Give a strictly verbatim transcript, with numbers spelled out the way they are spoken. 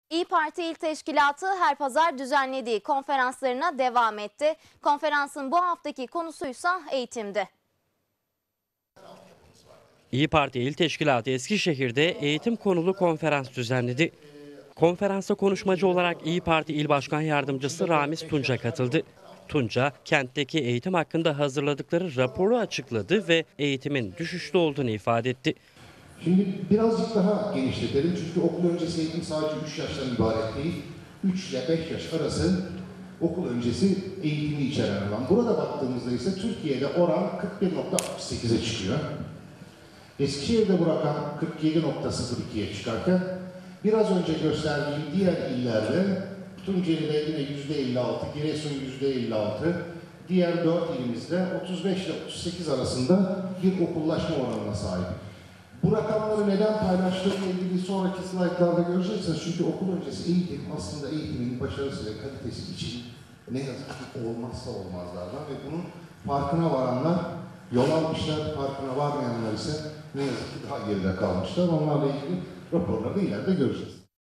İYİ Parti İl Teşkilatı her pazar düzenlediği konferanslarına devam etti. Konferansın bu haftaki konusuysa eğitimdi. İYİ Parti İl Teşkilatı Eskişehir'de eğitim konulu konferans düzenledi. Konferansa konuşmacı olarak İYİ Parti İl Başkan Yardımcısı Ramiz Tunca katıldı. Tunca, kentteki eğitim hakkında hazırladıkları raporu açıkladı ve eğitimin düşüşte olduğunu ifade etti. Şimdi birazcık daha genişletelim çünkü okul öncesi eğitim sadece üç yaştan ibaret değil. üç ile beş yaş arası okul öncesi eğitimi içeren alan. Burada baktığımızda ise Türkiye'de oran kırk bir nokta altmış sekize çıkıyor. Eskişehir'de bu rakam kırk yedi nokta sıfır ikiye çıkarken biraz önce gösterdiğim diğer illerde Tunceli'de yine yüzde elli altı, Giresun yüzde elli altı, diğer dört ilimizde otuz beş ile otuz sekiz arasında bir okullaşma oranına sahip. Bu rakamları neden paylaştığımla ilgili sonraki slaytlarda göreceksiniz. Çünkü okul öncesi eğitim aslında eğitimin başarısı ve kalitesi için ne yazık ki olmazsa olmazlardan ve bunun farkına varanlar yol almışlar, farkına varmayanlar ise ne yazık ki daha geride kalmışlar. Onlarla ilgili raporları da ileride göreceğiz.